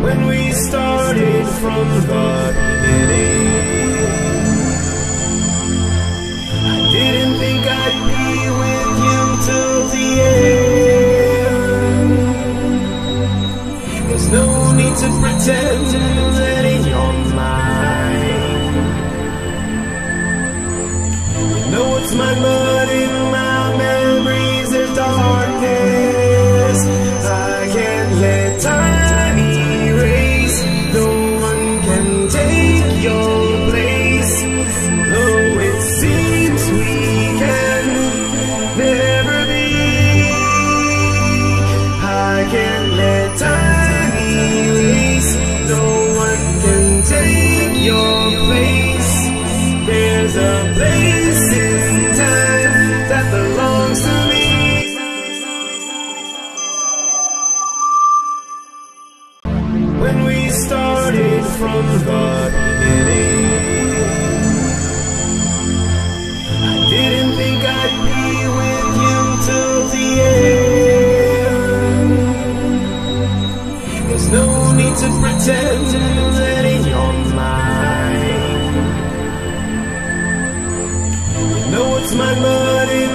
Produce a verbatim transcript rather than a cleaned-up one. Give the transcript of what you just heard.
when we started from the beginning. I didn't think I'd be with you till the end. There's no need to pretend that you're mine. You know it's my blood in my memories, there's darkness I can't let time erase. No one can take your place, though it seems we can never be. I can't let time erase. No one can take your place. There's a place in time that belongs to me. When we started from the beginning, I didn't think I'd be with you till the end. There's no need to pretend that you're mine. You know it's my blood in